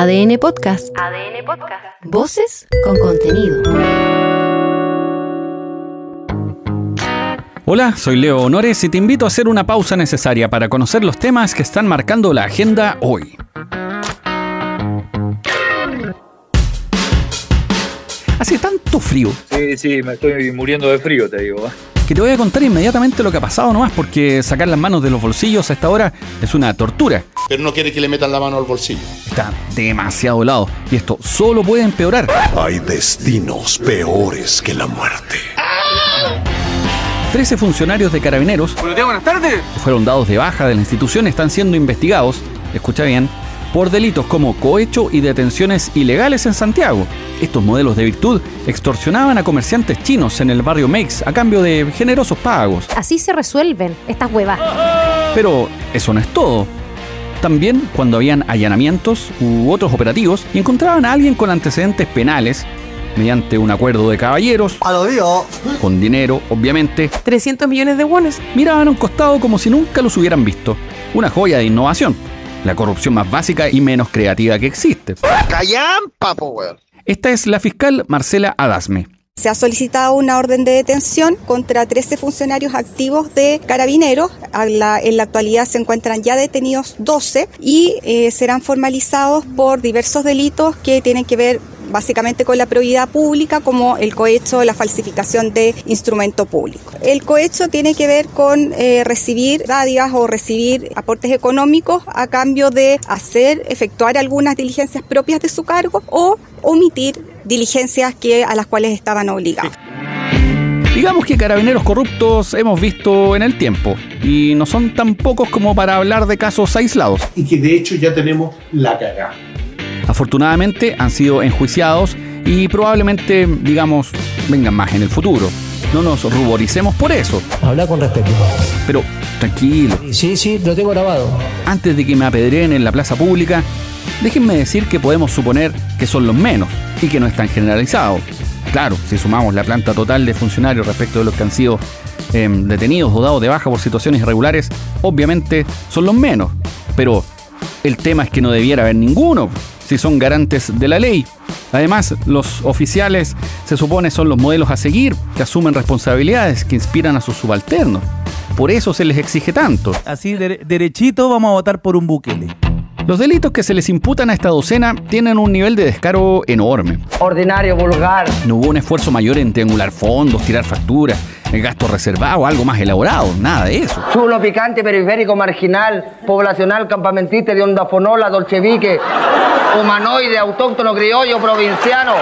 ADN Podcast. ADN Podcast. Voces con contenido. Hola, soy Leo Honores y te invito a hacer una pausa necesaria para conocer los temas que están marcando la agenda hoy. Hace tanto frío. Sí, me estoy muriendo de frío, te digo. Que te voy a contar inmediatamente lo que ha pasado nomás, porque sacar las manos de los bolsillos a esta hora es una tortura. Pero no quiere que le metan la mano al bolsillo. Está demasiado helado y esto solo puede empeorar. Hay destinos peores que la muerte. 13 funcionarios de Carabineros Buenas tardes. que fueron dados de baja de la institución están siendo investigados, escucha bien, por delitos como cohecho y detenciones ilegales en Santiago. Estos modelos de virtud extorsionaban a comerciantes chinos en el barrio Meix a cambio de generosos pagos. Así se resuelven estas huevas. Pero eso no es todo. También cuando habían allanamientos u otros operativos y encontraban a alguien con antecedentes penales, mediante un acuerdo de caballeros, con dinero, obviamente, 300 millones de wones. miraban a un costado como si nunca los hubieran visto. Una joya de innovación. La corrupción más básica y menos creativa que existe. ¡Callampa, po, weón! Esta es la fiscal Marcela Adasme. Se ha solicitado una orden de detención contra 13 funcionarios activos de Carabineros. En la actualidad se encuentran ya detenidos 12 y serán formalizados por diversos delitos que tienen que ver básicamente con la probidad pública, como el cohecho, la falsificación de instrumento público. El cohecho tiene que ver con recibir dádivas o recibir aportes económicos a cambio de efectuar algunas diligencias propias de su cargo o omitir diligencias a las cuales estaban obligados. Digamos que carabineros corruptos hemos visto en el tiempo y no son tan pocos como para hablar de casos aislados. Y que de hecho ya tenemos la cagada. Afortunadamente han sido enjuiciados y probablemente, digamos, vengan más en el futuro. No nos ruboricemos por eso. Habla con respeto. Pero tranquilo. Sí, lo tengo grabado. Antes de que me apedreen en la plaza pública, déjenme decir que podemos suponer que son los menos y que no están generalizados. Claro, si sumamos la planta total de funcionarios respecto de los que han sido detenidos o dados de baja por situaciones irregulares, obviamente son los menos. Pero el tema es que no debiera haber ninguno, si son garantes de la ley. Además, los oficiales se supone son los modelos a seguir, que asumen responsabilidades, que inspiran a sus subalternos. Por eso se les exige tanto. Así, derechito, vamos a votar por un Bukele. Los delitos que se les imputan a esta docena tienen un nivel de descaro enorme. Ordinario, vulgar. No hubo un esfuerzo mayor en triangular fondos, tirar facturas, el gasto reservado, algo más elaborado, nada de eso. Chulo, picante, periférico, marginal, poblacional, campamentista, de onda fonola, dolcevique, humanoide, autóctono, criollo, provinciano.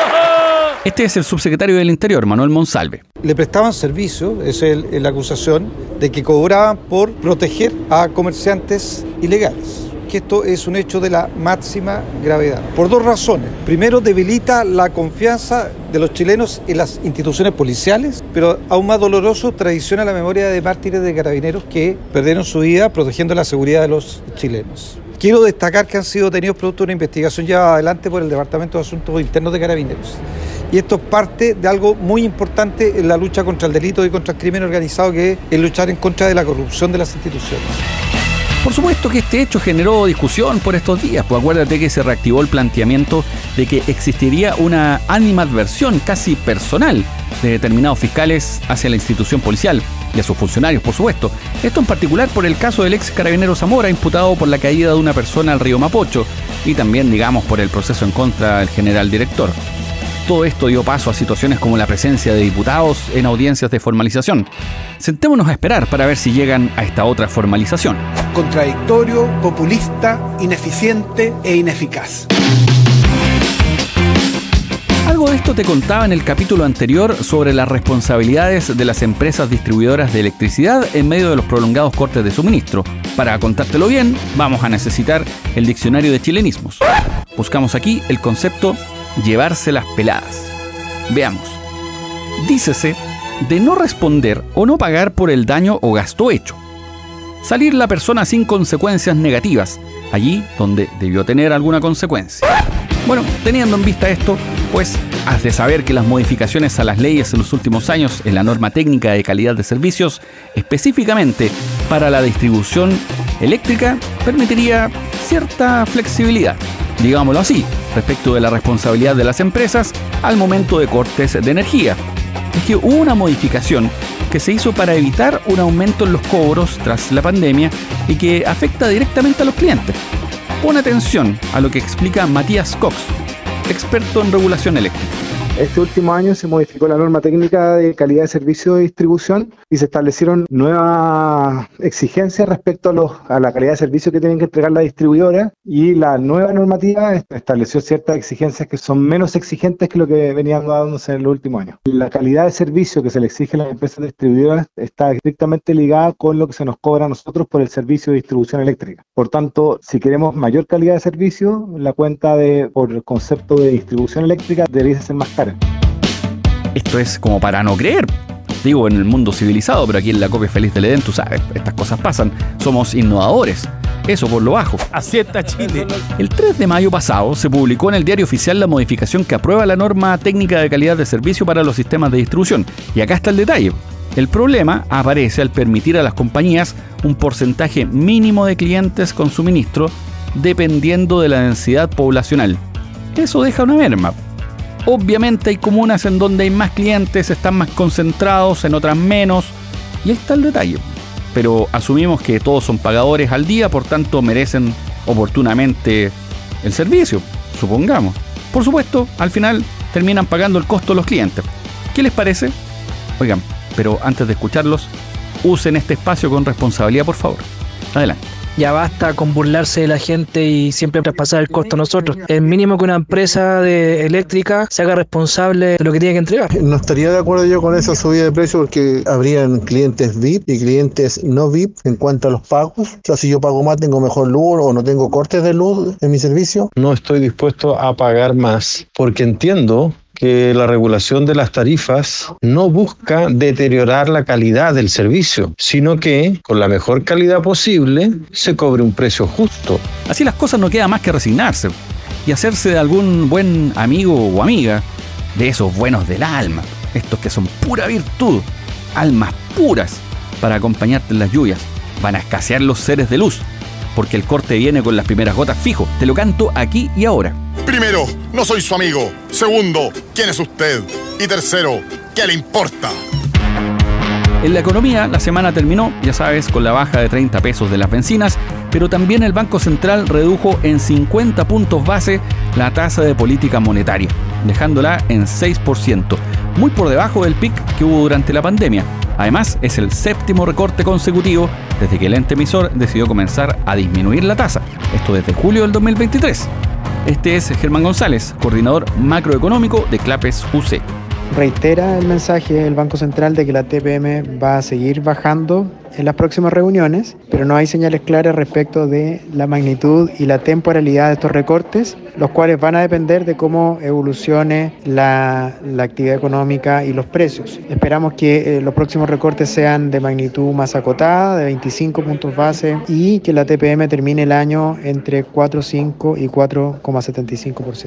Este es el subsecretario del Interior, Manuel Monsalve. Le prestaban servicio, esa es la acusación, de que cobraban por proteger a comerciantes ilegales. Que esto es un hecho de la máxima gravedad. Por dos razones. Primero, debilita la confianza de los chilenos en las instituciones policiales, pero aún más doloroso, traiciona la memoria de mártires de carabineros que perdieron su vida protegiendo la seguridad de los chilenos. Quiero destacar que han sido detenidos producto de una investigación llevada adelante por el Departamento de Asuntos Internos de Carabineros. Y esto es parte de algo muy importante en la lucha contra el delito y contra el crimen organizado, que es luchar en contra de la corrupción de las instituciones. Por supuesto que este hecho generó discusión por estos días, pues acuérdate que se reactivó el planteamiento de que existiría una animadversión casi personal de determinados fiscales hacia la institución policial y a sus funcionarios, por supuesto. Esto en particular por el caso del ex carabinero Zamora, imputado por la caída de una persona al río Mapocho, y también, digamos, por el proceso en contra del general director. Todo esto dio paso a situaciones como la presencia de diputados en audiencias de formalización. Sentémonos a esperar para ver si llegan a esta otra formalización. Contradictorio, populista, ineficiente e ineficaz. Algo de esto te contaba en el capítulo anterior sobre las responsabilidades de las empresas distribuidoras de electricidad en medio de los prolongados cortes de suministro. Para contártelo bien, vamos a necesitar el diccionario de chilenismos. Buscamos aquí el concepto llevarse las peladas. Veamos. Dícese de no responder o no pagar por el daño o gasto hecho. Salir la persona sin consecuencias negativas, allí donde debió tener alguna consecuencia. Bueno, teniendo en vista esto, pues has de saber que las modificaciones a las leyes en los últimos años en la norma técnica de calidad de servicios, específicamente para la distribución eléctrica, permitiría cierta flexibilidad. digámoslo así, respecto de la responsabilidad de las empresas al momento de cortes de energía. Es que hubo una modificación que se hizo para evitar un aumento en los cobros tras la pandemia y que afecta directamente a los clientes. Pon atención a lo que explica Matías Cox, experto en regulación eléctrica. Este último año se modificó la norma técnica de calidad de servicio de distribución y se establecieron nuevas exigencias respecto a la calidad de servicio que tienen que entregar las distribuidoras, y la nueva normativa estableció ciertas exigencias que son menos exigentes que lo que venían dándose en los últimos años. La calidad de servicio que se le exige a las empresas distribuidoras está estrictamente ligada con lo que se nos cobra a nosotros por el servicio de distribución eléctrica. Por tanto, si queremos mayor calidad de servicio, la cuenta por el concepto de distribución eléctrica debería ser más cara. Esto es como para no creer. Digo, en el mundo civilizado, pero aquí en la copia feliz del Edén, tú sabes, estas cosas pasan. Somos innovadores. Eso por lo bajo. Así está Chile. El 3 de mayo pasado se publicó en el Diario Oficial la modificación que aprueba la norma técnica de calidad de servicio para los sistemas de distribución. Y acá está el detalle. El problema aparece al permitir a las compañías un porcentaje mínimo de clientes con suministro dependiendo de la densidad poblacional. Eso deja una merma. Obviamente hay comunas en donde hay más clientes, están más concentrados, en otras menos, y ahí está el detalle. Pero asumimos que todos son pagadores al día, por tanto merecen oportunamente el servicio, supongamos. Por supuesto, al final terminan pagando el costo los clientes. ¿Qué les parece? Oigan, pero antes de escucharlos, usen este espacio con responsabilidad, por favor. Adelante. Ya basta con burlarse de la gente y siempre traspasar el costo a nosotros. Es mínimo que una empresa eléctrica se haga responsable de lo que tiene que entregar. No estaría de acuerdo yo con esa subida de precio, porque habrían clientes VIP y clientes no VIP en cuanto a los pagos. O sea, si yo pago más, tengo mejor luz o no tengo cortes de luz en mi servicio. No estoy dispuesto a pagar más porque entiendo que la regulación de las tarifas no busca deteriorar la calidad del servicio, sino que, con la mejor calidad posible, se cobre un precio justo. Así las cosas, no queda más que resignarse y hacerse de algún buen amigo o amiga, de esos buenos del alma, estos que son pura virtud, almas puras, para acompañarte en las lluvias. Van a escasear los seres de luz, porque el corte viene con las primeras gotas fijo. Te lo canto aquí y ahora. Primero, no soy su amigo. Segundo, ¿quién es usted? Y tercero, ¿qué le importa? En la economía, la semana terminó, ya sabes, con la baja de 30 pesos de las bencinas, pero también el Banco Central redujo en 50 puntos base la tasa de política monetaria, dejándola en 6%, muy por debajo del pic que hubo durante la pandemia. Además, es el 7º recorte consecutivo desde que el ente emisor decidió comenzar a disminuir la tasa, esto desde julio del 2023. Este es Germán González, coordinador macroeconómico de Clapes UC. Reitera el mensaje del Banco Central de que la TPM va a seguir bajando en las próximas reuniones, pero no hay señales claras respecto de la magnitud y la temporalidad de estos recortes, los cuales van a depender de cómo evolucione la actividad económica y los precios. Esperamos que los próximos recortes sean de magnitud más acotada, de 25 puntos base, y que la TPM termine el año entre 4,5 y 4,75%.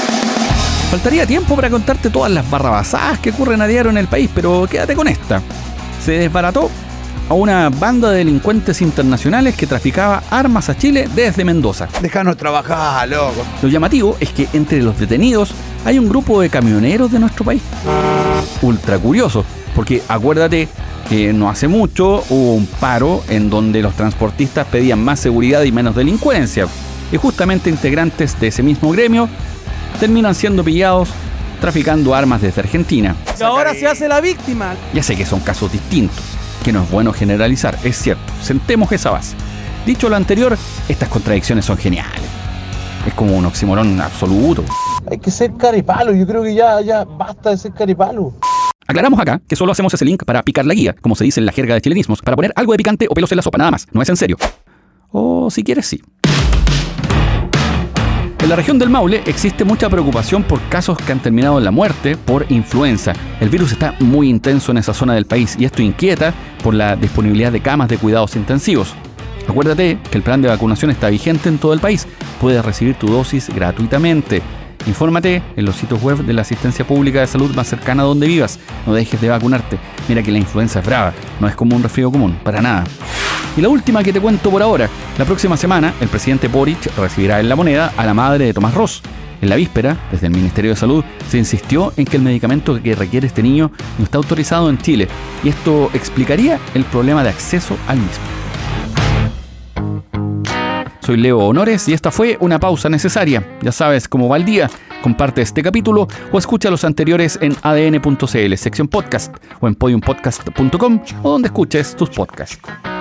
Faltaría tiempo para contarte todas las barrabasadas que ocurren a diario en el país, pero quédate con esta. Se desbarató a una banda de delincuentes internacionales que traficaba armas a Chile desde Mendoza. Déjanos trabajar, loco. Lo llamativo es que entre los detenidos hay un grupo de camioneros de nuestro país. Ultra curioso, porque acuérdate que no hace mucho hubo un paro en donde los transportistas pedían más seguridad y menos delincuencia. Y justamente integrantes de ese mismo gremio terminan siendo pillados traficando armas desde Argentina. Y ahora se hace la víctima. Ya sé que son casos distintos, que no es bueno generalizar, es cierto. Sentemos esa base. Dicho lo anterior, estas contradicciones son geniales. Es como un oxímoron absoluto. Hay que ser caripalo, yo creo que ya basta de ser caripalo. Aclaramos acá que solo hacemos ese link para picar la guía, como se dice en la jerga de chilenismos, para poner algo de picante o pelos en la sopa, nada más. No es en serio. O si quieres, sí. En la región del Maule existe mucha preocupación por casos que han terminado en la muerte por influenza. El virus está muy intenso en esa zona del país y esto inquieta por la disponibilidad de camas de cuidados intensivos. Acuérdate que el plan de vacunación está vigente en todo el país. Puedes recibir tu dosis gratuitamente. Infórmate en los sitios web de la asistencia pública de salud más cercana a donde vivas. No dejes de vacunarte. Mira que la influenza es brava, no es como un resfrío común, para nada. Y la última que te cuento por ahora. La próxima semana, el presidente Boric recibirá en La Moneda a la madre de Tomás Ross. En la víspera, desde el Ministerio de Salud, se insistió en que el medicamento que requiere este niño no está autorizado en Chile. Y esto explicaría el problema de acceso al mismo. Soy Leo Honores y esta fue una pausa necesaria. Ya sabes cómo va el día. Comparte este capítulo o escucha los anteriores en adn.cl, sección podcast, o en podiumpodcast.com o donde escuches tus podcasts.